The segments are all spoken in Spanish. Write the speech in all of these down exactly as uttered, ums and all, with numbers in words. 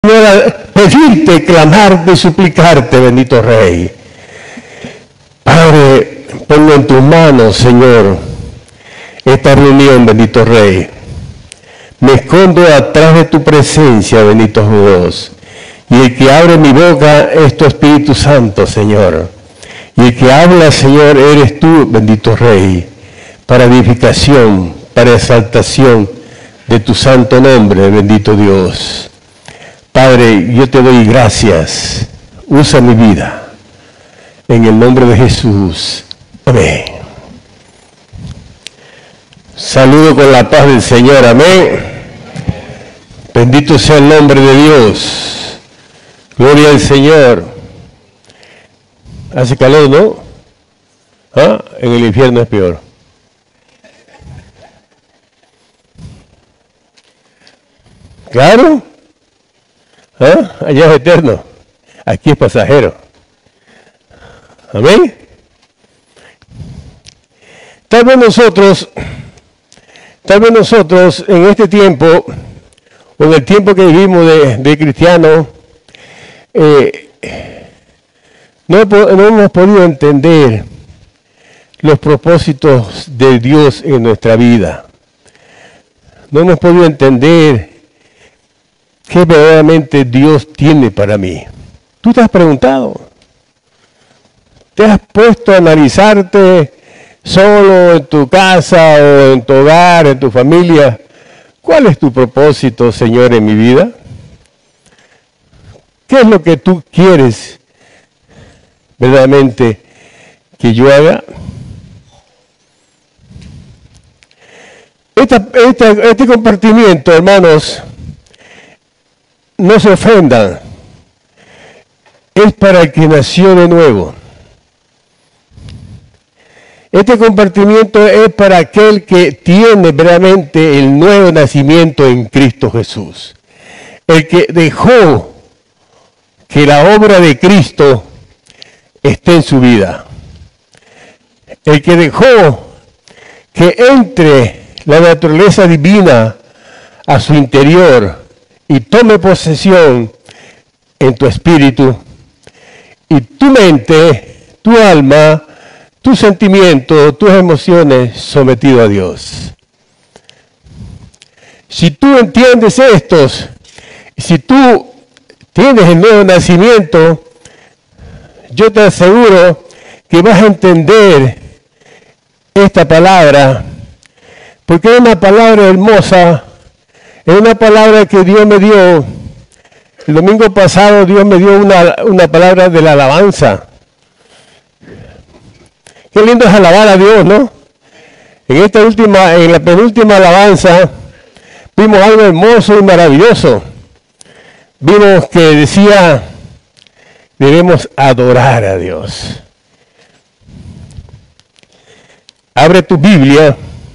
Señor, pedirte, clamarte, suplicarte, bendito Rey. Padre, pongo en tus manos, Señor, esta reunión, bendito Rey. Me escondo atrás de tu presencia, bendito Dios. Y el que abre mi boca es tu Espíritu Santo, Señor. Y el que habla, Señor, eres tú, bendito Rey, para edificación, para exaltación de tu santo nombre, bendito Dios. Padre, yo te doy gracias. Usa mi vida. En el nombre de Jesús. Amén. Saludo con la paz del Señor. Amén. Bendito sea el nombre de Dios. Gloria al Señor. Hace calor, ¿no? ¿Ah? En el infierno es peor. Claro. ¿Ah? Allá es eterno. Aquí es pasajero. Amén. Tal vez nosotros, tal vez nosotros en este tiempo, o en el tiempo que vivimos de, de cristianos, eh, no, no hemos podido entender los propósitos de Dios en nuestra vida. No hemos podido entender qué verdaderamente Dios tiene para mí. ¿Tú te has preguntado? ¿Te has puesto a analizarte solo en tu casa o en tu hogar, en tu familia? ¿Cuál es tu propósito, Señor, en mi vida? ¿Qué es lo que tú quieres verdaderamente que yo haga? Esta, esta, este compartimiento, hermanos, no se ofendan, es para el que nació de nuevo. Este compartimiento es para aquel que tiene verdaderamente el nuevo nacimiento en Cristo Jesús. El que dejó que la obra de Cristo esté en su vida. El que dejó que entre la naturaleza divina a su interior y tome posesión en tu espíritu y tu mente, tu alma, tus sentimientos, tus emociones sometido a Dios. Si tú entiendes estos, si tú tienes el nuevo nacimiento, yo te aseguro que vas a entender esta palabra, porque es una palabra hermosa. Es una palabra que Dios me dio. El domingo pasado Dios me dio una, una palabra de la alabanza. Qué lindo es alabar a Dios, ¿no? En esta última, en la penúltima alabanza, vimos algo hermoso y maravilloso. Vimos que decía, debemos adorar a Dios. Abre tu Biblia.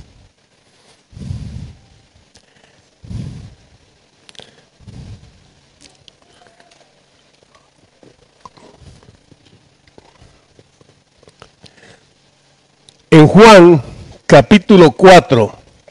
En Juan, capítulo cuatro.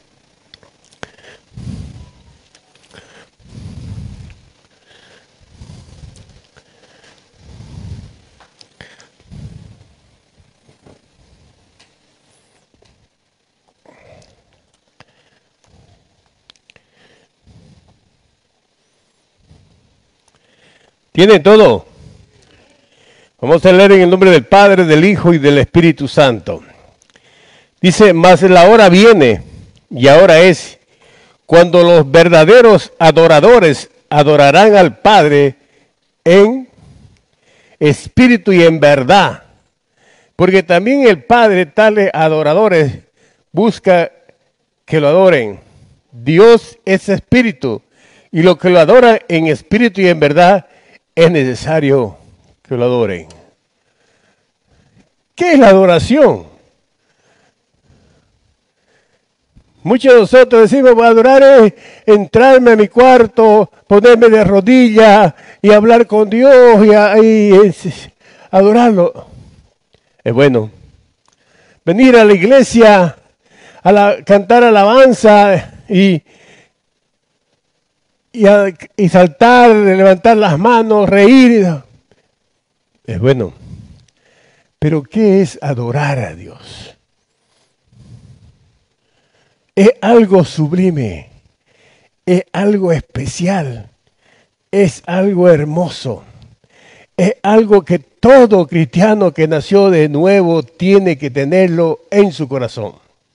¿Tiene todo? Vamos a leer en el nombre del Padre, del Hijo y del Espíritu Santo. Dice, mas la hora viene, y ahora es, cuando los verdaderos adoradores adorarán al Padre en espíritu y en verdad. Porque también el Padre, tales adoradores, busca que lo adoren. Dios es espíritu, y lo que lo adoran en espíritu y en verdad, es necesario que lo adoren. ¿Qué es la adoración? Muchos de nosotros decimos, adorar es entrarme a mi cuarto, ponerme de rodillas y hablar con Dios y, a, y es, adorarlo. Es bueno. Venir a la iglesia, a la, cantar alabanza y, y, a, y saltar, levantar las manos, reír. Es bueno. Pero ¿qué es adorar a Dios? Es algo sublime, es algo especial, es algo hermoso, es algo que todo cristiano que nació de nuevo tiene que tenerlo en su corazón.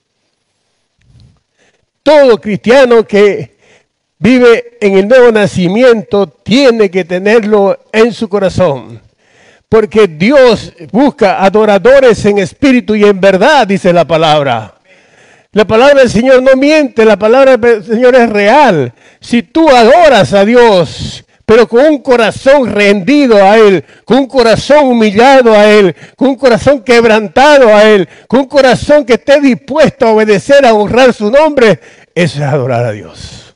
Todo cristiano que vive en el nuevo nacimiento tiene que tenerlo en su corazón. Porque Dios busca adoradores en espíritu y en verdad, dice la palabra. La palabra del Señor no miente, la palabra del Señor es real. Si tú adoras a Dios, pero con un corazón rendido a Él, con un corazón humillado a Él, con un corazón quebrantado a Él, con un corazón que esté dispuesto a obedecer, a honrar su nombre, eso es adorar a Dios.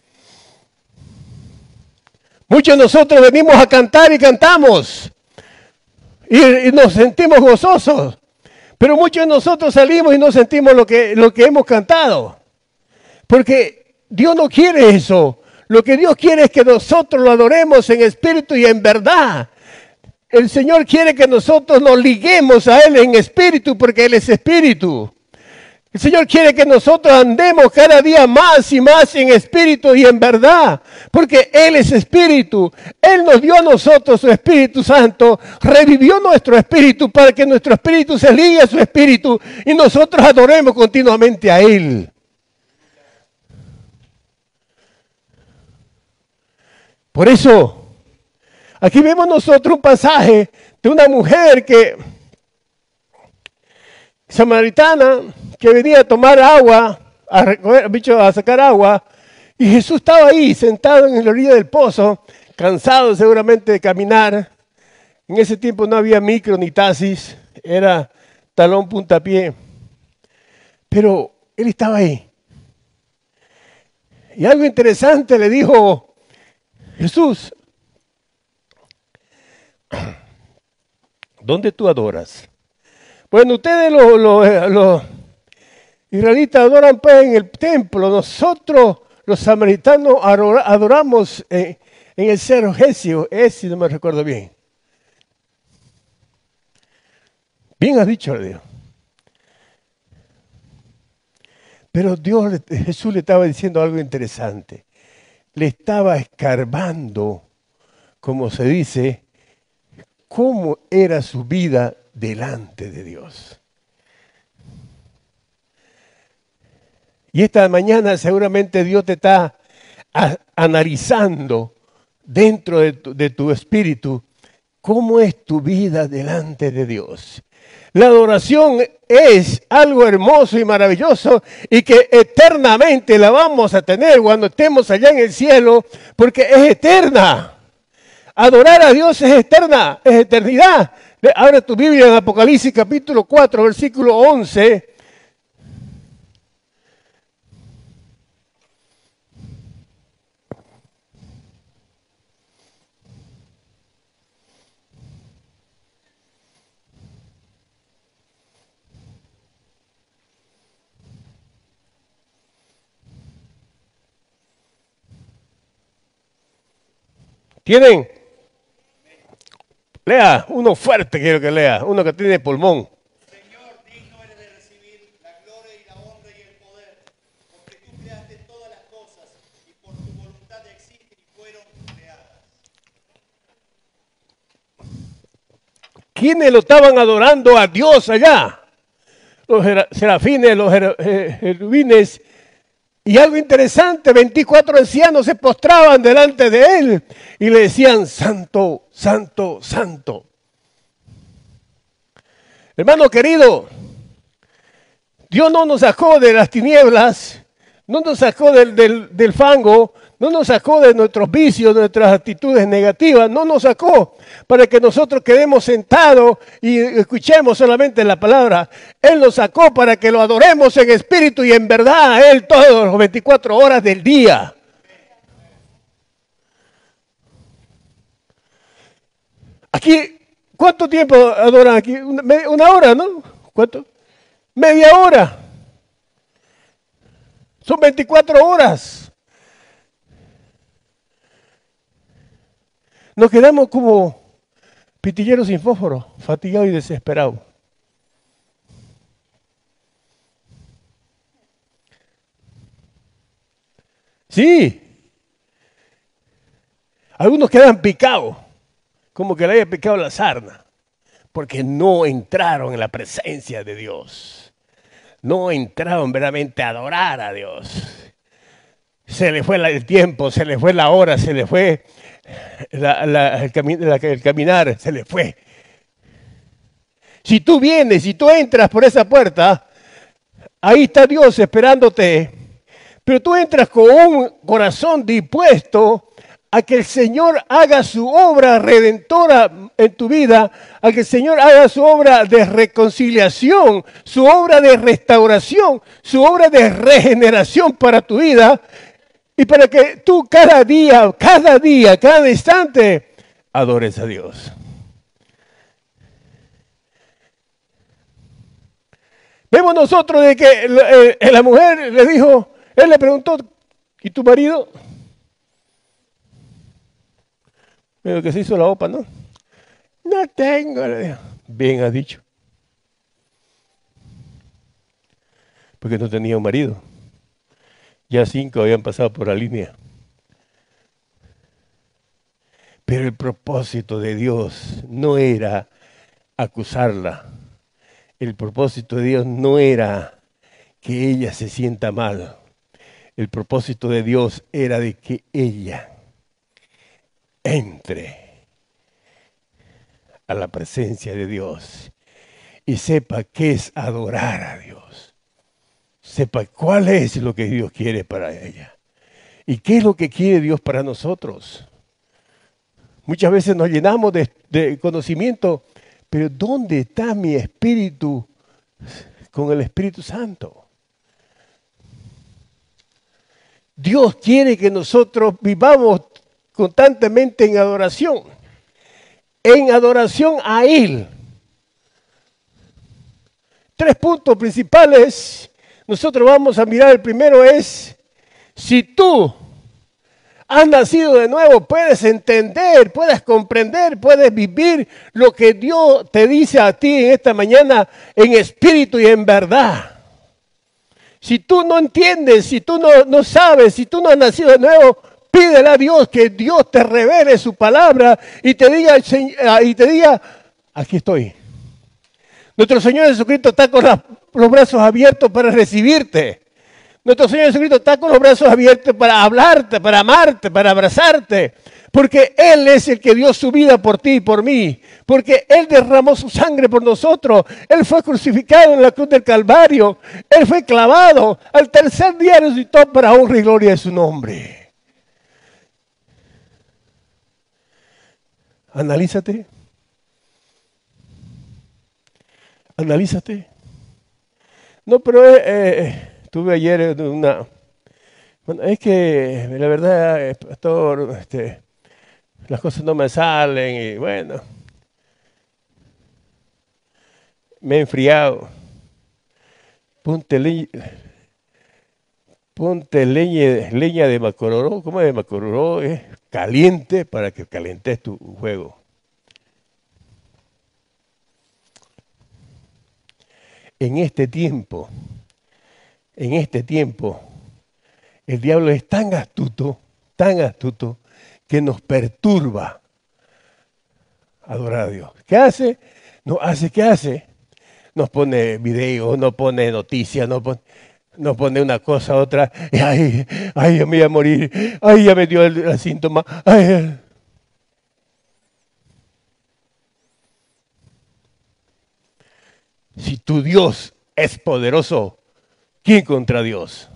Muchos de nosotros venimos a cantar y cantamos. Y, y nos sentimos gozosos. Pero muchos de nosotros salimos y no sentimos lo que, lo que hemos cantado. Porque Dios no quiere eso. Lo que Dios quiere es que nosotros lo adoremos en espíritu y en verdad. El Señor quiere que nosotros nos liguemos a Él en espíritu porque Él es espíritu. El Señor quiere que nosotros andemos cada día más y más en espíritu y en verdad, porque Él es espíritu. Él nos dio a nosotros su Espíritu Santo, revivió nuestro espíritu para que nuestro espíritu se ligue a su espíritu y nosotros adoremos continuamente a Él. Por eso, aquí vemos nosotros un pasaje de una mujer que, samaritana, que venía a tomar agua, a, recoger, bicho, a sacar agua, y Jesús estaba ahí, sentado en la orilla del pozo, cansado seguramente de caminar. En ese tiempo no había micro ni taxis, era talón puntapié. Pero él estaba ahí. Y algo interesante le dijo Jesús: ¿dónde tú adoras? Bueno, ustedes los, los, los israelitas adoran pues en el templo. Nosotros, los samaritanos, adoramos en, en el cerro Gesio. Ese no me recuerdo bien. Bien has dicho, Dios. Pero Dios, Jesús le estaba diciendo algo interesante. Le estaba escarbando, como se dice, cómo era su vida delante de Dios. Y esta mañana seguramente Dios te está a, analizando dentro de tu, de tu espíritu cómo es tu vida delante de Dios. La adoración es algo hermoso y maravilloso y que eternamente la vamos a tener cuando estemos allá en el cielo, porque es eterna. Adorar a Dios es eterna, es eternidad. Abre tu Biblia en Apocalipsis capítulo cuatro, versículo once. ¿Tienen? Lea, uno fuerte quiero que lea, uno que tiene pulmón. Señor, digno eres de recibir la gloria y la honra y el poder, porque tú creaste todas las cosas y por tu voluntad existen y fueron creadas. ¿Quiénes lo estaban adorando a Dios allá? Los serafines, los querubines. Y algo interesante, veinticuatro ancianos se postraban delante de él y le decían: santo, santo, santo. Hermano querido, Dios no nos sacó de las tinieblas, no nos sacó del, del, del fango, no nos sacó de nuestros vicios, de nuestras actitudes negativas, no nos sacó para que nosotros quedemos sentados y escuchemos solamente la palabra. Él nos sacó para que lo adoremos en espíritu y en verdad a Él todas las veinticuatro horas del día. Aquí, ¿cuánto tiempo adoran aquí? Una, una hora, ¿no? ¿Cuánto? Media hora. Son veinticuatro horas. nos quedamos como pitilleros sin fósforo, fatigados y desesperados. Sí. Algunos quedan picados, como que le haya picado la sarna, porque no entraron en la presencia de Dios. No entraron verdaderamente a adorar a Dios. Se le fue el tiempo, se le fue la hora, se le fue la, la, el, cami la, el caminar, se le fue. Si tú vienes, si tú entras por esa puerta, ahí está Dios esperándote. Pero tú entras con un corazón dispuesto a que el Señor haga su obra redentora en tu vida, a que el Señor haga su obra de reconciliación, su obra de restauración, su obra de regeneración para tu vida, y para que tú cada día, cada día, cada instante, adores a Dios. Vemos nosotros de que eh, la mujer le dijo, él le preguntó, ¿y tu marido? Pero que se hizo la opa, ¿no? No tengo, le dijo. Bien ha dicho. Porque no tenía un marido. Ya cinco habían pasado por la línea. Pero el propósito de Dios no era acusarla. El propósito de Dios no era que ella se sienta mal. El propósito de Dios era de que ella entre a la presencia de Dios y sepa qué es adorar a Dios. Sepa cuál es lo que Dios quiere para ella. ¿Y qué es lo que quiere Dios para nosotros? Muchas veces nos llenamos de, de conocimiento, pero ¿dónde está mi espíritu con el Espíritu Santo? Dios quiere que nosotros vivamos constantemente en adoración, en adoración a Él. Tres puntos principales. Nosotros vamos a mirar, el primero es, si tú has nacido de nuevo, puedes entender, puedes comprender, puedes vivir lo que Dios te dice a ti en esta mañana en espíritu y en verdad. Si tú no entiendes, si tú no, no sabes, si tú no has nacido de nuevo, pídele a Dios que Dios te revele su palabra y te diga, y te diga, aquí estoy. Nuestro Señor Jesucristo está con la, los brazos abiertos para recibirte. Nuestro Señor Jesucristo está con los brazos abiertos para hablarte, para amarte, para abrazarte. Porque Él es el que dio su vida por ti y por mí. Porque Él derramó su sangre por nosotros. Él fue crucificado en la cruz del Calvario. Él fue clavado. Al tercer día resucitó para honra y gloria de su nombre. Analízate. Analízate. No, pero eh, eh, tuve ayer una... Bueno, es que la verdad, pastor, este, las cosas no me salen y bueno, me he enfriado. Ponte, le, ponte leña, leña de macororó, ¿cómo es de macororó? Es caliente para que calientes tu juego. En este tiempo, en este tiempo, el diablo es tan astuto, tan astuto, que nos perturba adorar a Dios. ¿Qué hace? Nos hace, ¿qué hace? Nos pone videos, nos pone noticias, nos pone, nos pone una cosa, otra. Y ay, ay, ya me voy a morir. Ay, ya me dio el, el síntoma. Ay. Si tu Dios es poderoso, ¿quién contra Dios?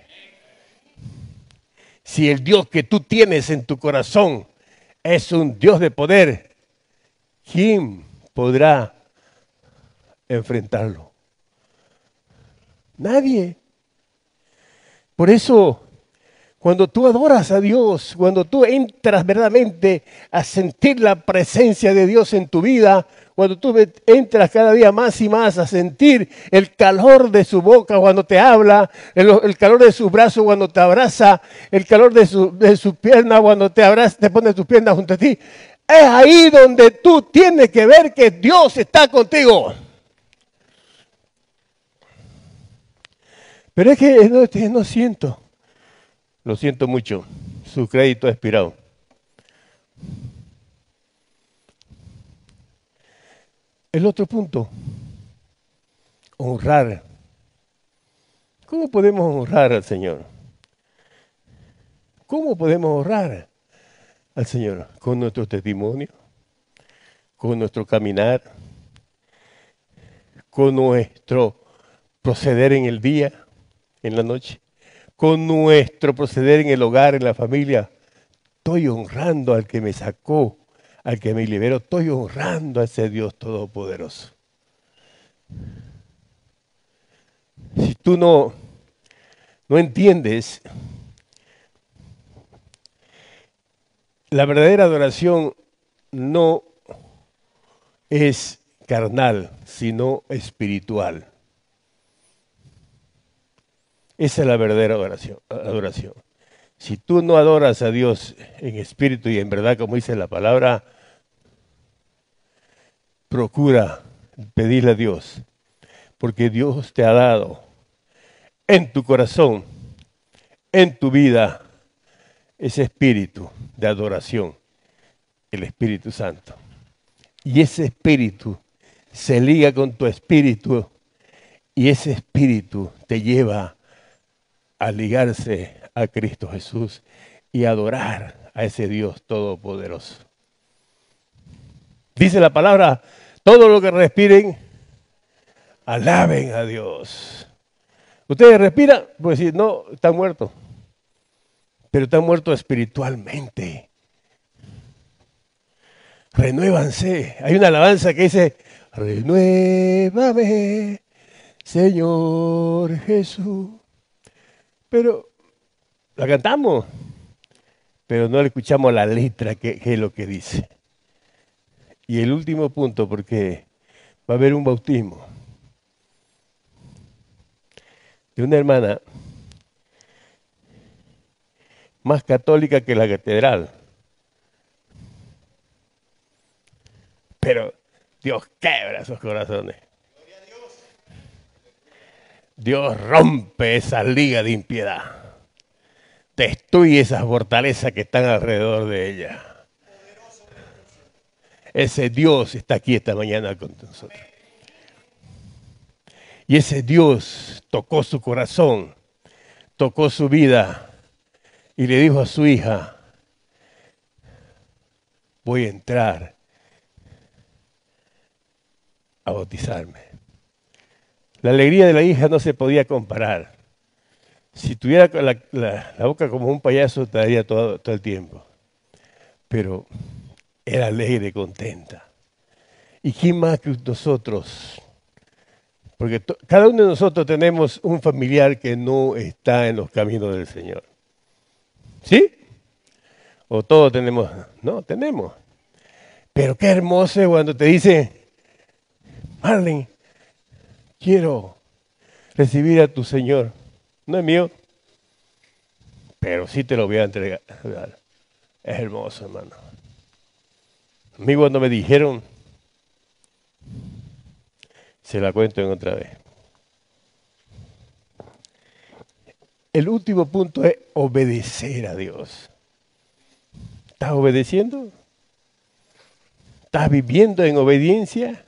Si el Dios que tú tienes en tu corazón es un Dios de poder, ¿quién podrá enfrentarlo? Nadie. Por eso, cuando tú adoras a Dios, cuando tú entras verdaderamente a sentir la presencia de Dios en tu vida cuando tú entras cada día más y más a sentir el calor de su boca cuando te habla, el, el calor de sus brazos cuando te abraza, el calor de su, de su pierna cuando te abraza, te pone tus piernas junto a ti, es ahí donde tú tienes que ver que Dios está contigo. Pero es que no, no siento, lo siento mucho, su crédito ha expirado. El otro punto, honrar. ¿Cómo podemos honrar al Señor? ¿Cómo podemos honrar al Señor? Con nuestro testimonio, con nuestro caminar, con nuestro proceder en el día, en la noche, con nuestro proceder en el hogar, en la familia. Estoy honrando al que me sacó, al que me liberó. Estoy honrando a ese Dios todopoderoso. Si tú no, no entiendes, la verdadera adoración no es carnal, sino espiritual. Esa es la verdadera adoración, adoración. Si tú no adoras a Dios en espíritu y en verdad, como dice la palabra, procura pedirle a Dios, porque Dios te ha dado en tu corazón, en tu vida, ese espíritu de adoración, el Espíritu Santo. Y ese espíritu se liga con tu espíritu y ese espíritu te lleva a ligarse a Cristo Jesús y adorar a ese Dios todopoderoso. Dice la palabra, todo lo que respiren, alaben a Dios. Ustedes respiran, pues si no, están muertos. Pero están muertos espiritualmente. Renuévanse. Hay una alabanza que dice, renuévame, Señor Jesús. Pero la cantamos, pero no le escuchamos la letra, que, que es lo que dice. Y el último punto, porque va a haber un bautismo de una hermana más católica que la catedral. Pero Dios quebra esos corazones. Dios rompe esa liga de impiedad. Destruye esas fortalezas que están alrededor de ella. Ese Dios está aquí esta mañana con nosotros. Y ese Dios tocó su corazón, tocó su vida y le dijo a su hija, voy a entrar a bautizarme. La alegría de la hija no se podía comparar. Si tuviera la, la, la boca como un payaso, estaría todo, todo el tiempo. Pero era alegre, contenta. ¿Y quién más que nosotros? Porque to, cada uno de nosotros tenemos un familiar que no está en los caminos del Señor. ¿Sí? ¿O todos tenemos? No, tenemos. Pero qué hermoso cuando te dice, Marlene, quiero recibir a tu Señor. No es mío, pero sí te lo voy a entregar. Es hermoso, hermano. A mí cuando me dijeron, se la cuento en otra vez. El último punto es obedecer a Dios. ¿Estás obedeciendo? ¿Estás viviendo en obediencia?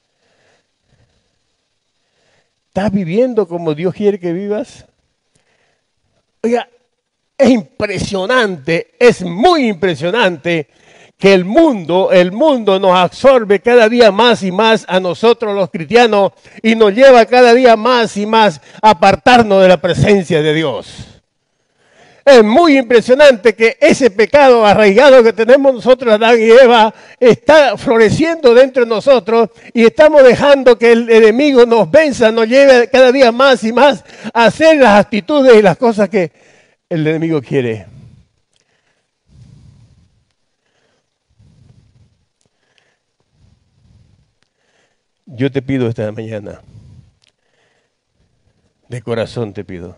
¿Estás viviendo como Dios quiere que vivas? Oiga, es impresionante, es muy impresionante que el mundo, el mundo nos absorbe cada día más y más a nosotros los cristianos y nos lleva cada día más y más a apartarnos de la presencia de Dios. Es muy impresionante que ese pecado arraigado que tenemos nosotros, Adán y Eva, está floreciendo dentro de nosotros y estamos dejando que el enemigo nos venza, nos lleve cada día más y más a hacer las actitudes y las cosas que el enemigo quiere. Yo te pido esta mañana, de corazón te pido,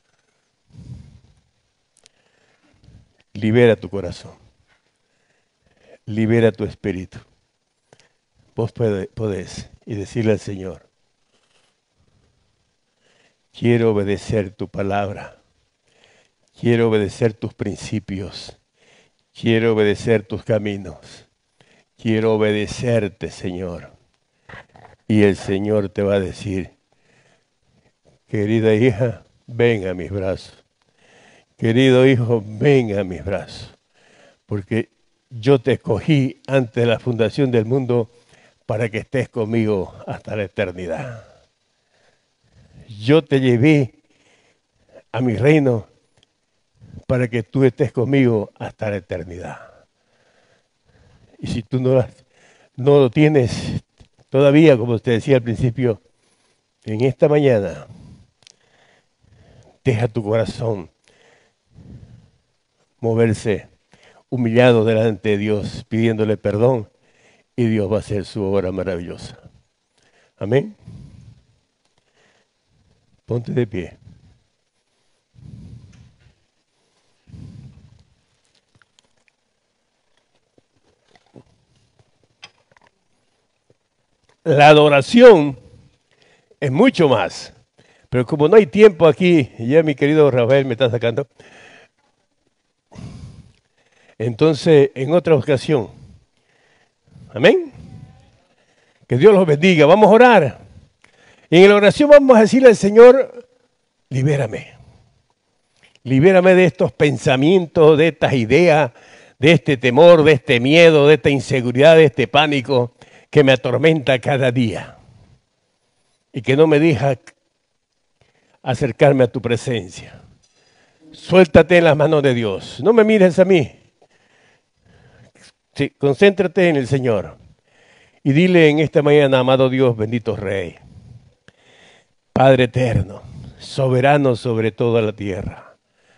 libera tu corazón, libera tu espíritu. Vos podés y decirle al Señor, quiero obedecer tu palabra, quiero obedecer tus principios, quiero obedecer tus caminos, quiero obedecerte, Señor. Y el Señor te va a decir, querida hija, ven a mis brazos. Querido hijo, ven a mis brazos. Porque yo te escogí antes de la fundación del mundo para que estés conmigo hasta la eternidad. Yo te llevé a mi reino para que tú estés conmigo hasta la eternidad. Y si tú no, no lo tienes todavía, como te decía al principio, en esta mañana, deja tu corazón moverse humillado delante de Dios, pidiéndole perdón, y Dios va a hacer su obra maravillosa. Amén. Ponte de pie. La adoración es mucho más. Pero como no hay tiempo aquí, ya mi querido Rafael me está sacando, entonces en otra ocasión, amén, que Dios los bendiga, vamos a orar. Y en la oración vamos a decirle al Señor, libérame, libérame de estos pensamientos, de estas ideas, de este temor, de este miedo, de esta inseguridad, de este pánico que me atormenta cada día y que no me deja acercarme a tu presencia. Suéltate en las manos de Dios. No me mires a mí. Sí, concéntrate en el Señor. Y dile en esta mañana, amado Dios, bendito Rey, Padre eterno, soberano sobre toda la tierra.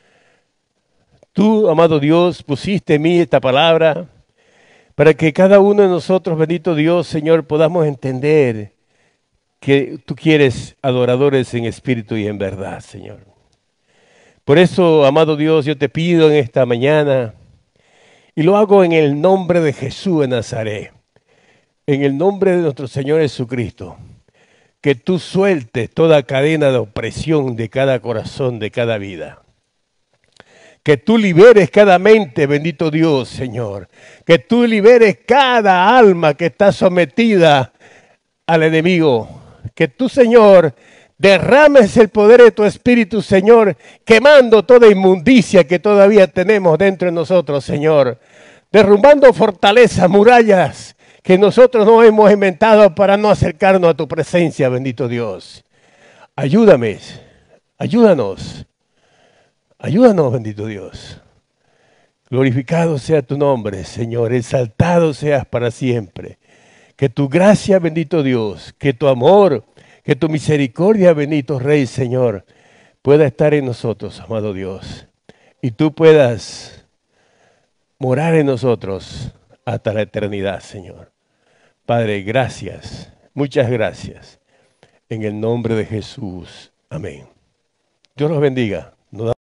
Tú, amado Dios, pusiste en mí esta palabra para que cada uno de nosotros, bendito Dios, Señor, podamos entender que tú quieres adoradores en espíritu y en verdad, Señor. Por eso, amado Dios, yo te pido en esta mañana, y lo hago en el nombre de Jesús de Nazaret, en el nombre de nuestro Señor Jesucristo, que tú sueltes toda cadena de opresión de cada corazón, de cada vida. Que tú liberes cada mente, bendito Dios, Señor. Que tú liberes cada alma que está sometida al enemigo. Que tú, Señor, derrames el poder de tu Espíritu, Señor, quemando toda inmundicia que todavía tenemos dentro de nosotros, Señor. Derrumbando fortalezas, murallas que nosotros no hemos inventado para no acercarnos a tu presencia, bendito Dios. Ayúdame, ayúdanos, ayúdanos, bendito Dios. Glorificado sea tu nombre, Señor, exaltado seas para siempre. Que tu gracia, bendito Dios, que tu amor, que tu misericordia, bendito Rey, Señor, pueda estar en nosotros, amado Dios. Y tú puedas morar en nosotros hasta la eternidad, Señor. Padre, gracias, muchas gracias. En el nombre de Jesús. Amén. Dios los bendiga.